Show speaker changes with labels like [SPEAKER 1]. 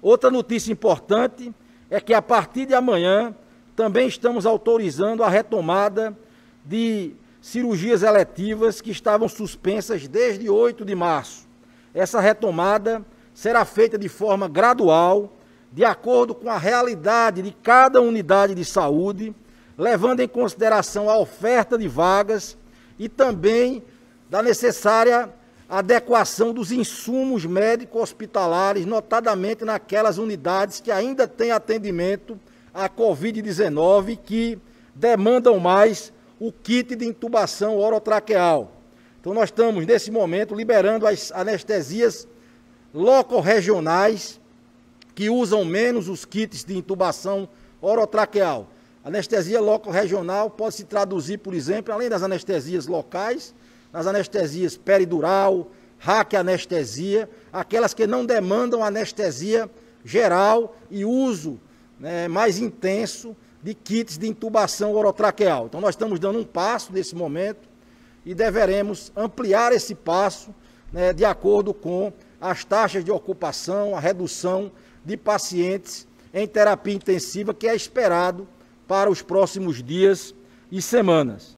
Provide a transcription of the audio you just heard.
[SPEAKER 1] Outra notícia importante é que a partir de amanhã também estamos autorizando a retomada de cirurgias eletivas que estavam suspensas desde 8 de março. Essa retomada será feita de forma gradual, de acordo com a realidade de cada unidade de saúde, levando em consideração a oferta de vagas e também da necessária adequação dos insumos médico-hospitalares, notadamente naquelas unidades que ainda têm atendimento à Covid-19, que demandam mais o kit de intubação orotraqueal. Então nós estamos, nesse momento, liberando as anestesias locorregionais, que usam menos os kits de intubação orotraqueal. Anestesia locorregional pode se traduzir, por exemplo, além das anestesias locais, nas anestesias peridural, raquianestesia, aquelas que não demandam anestesia geral e uso mais intenso de kits de intubação orotraqueal. Então nós estamos dando um passo nesse momento e deveremos ampliar esse passo de acordo com as taxas de ocupação, a redução de pacientes em terapia intensiva, que é esperado para os próximos dias e semanas.